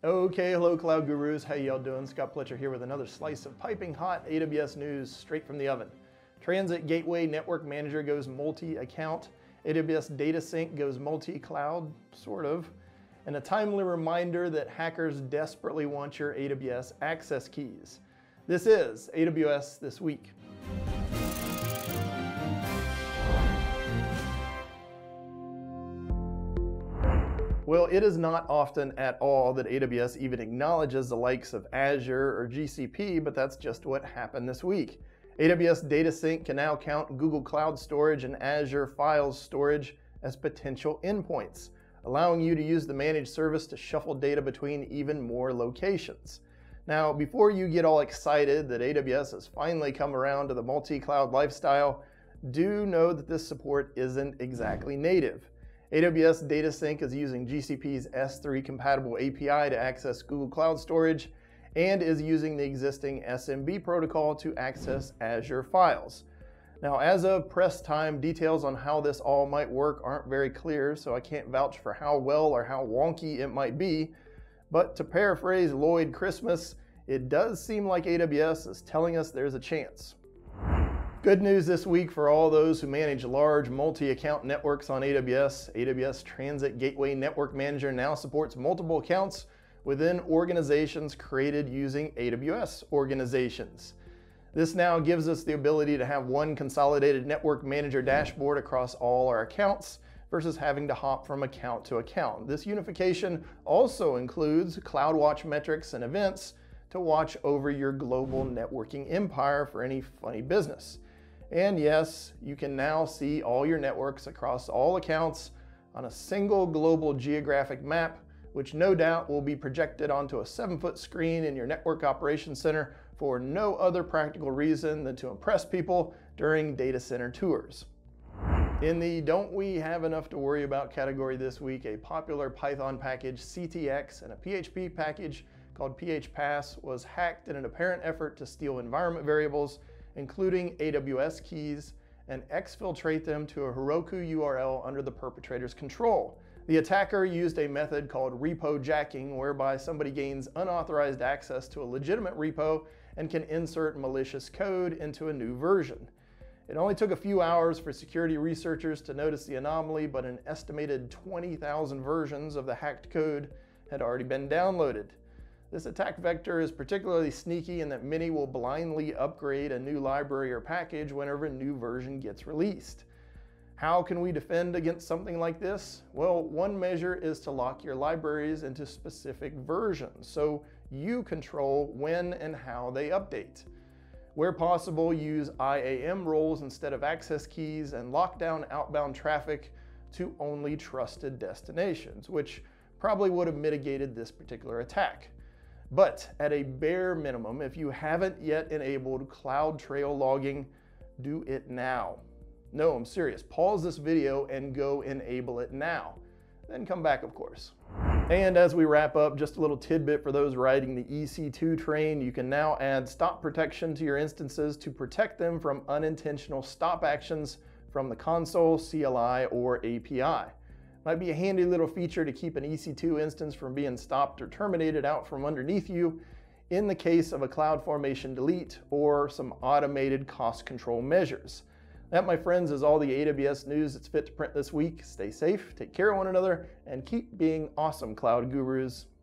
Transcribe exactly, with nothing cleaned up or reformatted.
Okay, hello Cloud Gurus, how y'all doing? Scott Pletcher here with another slice of piping hot A W S news straight from the oven. Transit Gateway Network Manager goes multi-account, A W S DataSync goes multi-cloud, sort of, and a timely reminder that hackers desperately want your A W S access keys. This is A W S This Week. Well, it is not often at all that A W S even acknowledges the likes of Azure or G C P, but that's just what happened this week. A W S DataSync can now count Google Cloud Storage and Azure Files Storage as potential endpoints, allowing you to use the managed service to shuffle data between even more locations. Now, before you get all excited that A W S has finally come around to the multi-cloud lifestyle, do know that this support isn't exactly native. A W S DataSync is using G C P's S three compatible A P I to access Google Cloud Storage and is using the existing S M B protocol to access Azure Files. Now, as of press time, details on how this all might work aren't very clear, so I can't vouch for how well or how wonky it might be. But to paraphrase Lloyd Christmas, it does seem like A W S is telling us there's a chance. Good news this week for all those who manage large multi-account networks on A W S. A W S Transit Gateway Network Manager now supports multiple accounts within organizations created using A W S organizations. This now gives us the ability to have one consolidated network manager dashboard across all our accounts versus having to hop from account to account. This unification also includes CloudWatch metrics and events to watch over your global networking empire for any funny business. And yes, you can now see all your networks across all accounts on a single global geographic map, which no doubt will be projected onto a seven foot screen in your network operations center for no other practical reason than to impress people during data center tours. In the don't we have enough to worry about category this week, a popular Python package C T X and a P H P package called P H pass was hacked in an apparent effort to steal environment variables, including A W S keys, and exfiltrate them to a Heroku U R L under the perpetrator's control. The attacker used a method called Repo Jacking, whereby somebody gains unauthorized access to a legitimate repo and can insert malicious code into a new version. It only took a few hours for security researchers to notice the anomaly, but an estimated twenty thousand versions of the hacked code had already been downloaded. This attack vector is particularly sneaky in that many will blindly upgrade a new library or package whenever a new version gets released. How can we defend against something like this? Well, one measure is to lock your libraries into specific versions so you control when and how they update. Where possible, use I A M roles instead of access keys and lock down outbound traffic to only trusted destinations, which probably would have mitigated this particular attack. But at a bare minimum, if you haven't yet enabled CloudTrail logging, do it now. No, I'm serious. Pause this video and go enable it now. Then come back, of course. And as we wrap up, just a little tidbit for those riding the E C two train. You can now add stop protection to your instances to protect them from unintentional stop actions from the console, C L I, or A P I. Might be a handy little feature to keep an E C two instance from being stopped or terminated out from underneath you in the case of a CloudFormation delete or some automated cost control measures. That, my friends, is all the A W S news that's fit to print this week. Stay safe, take care of one another, and keep being awesome, Cloud Gurus.